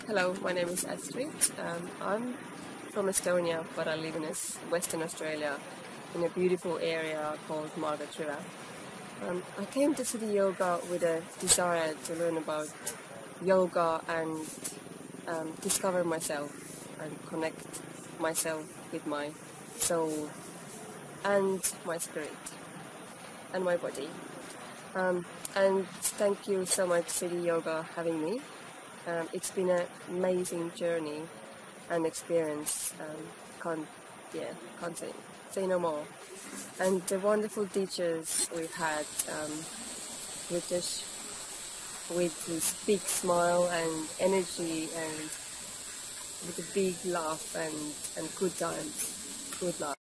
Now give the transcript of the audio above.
Hello, my name is Astrid. I'm from Estonia, but I live in Western Australia in a beautiful area called Margaret River. I came to Siddhi Yoga with a desire to learn about yoga and discover myself and connect myself with my soul and my spirit and my body. And thank you so much, Siddhi Yoga, having me. It's been an amazing journey and experience. Can't say no more. And the wonderful teachers we've had, with this big smile and energy and with a big laugh and good times, good laugh.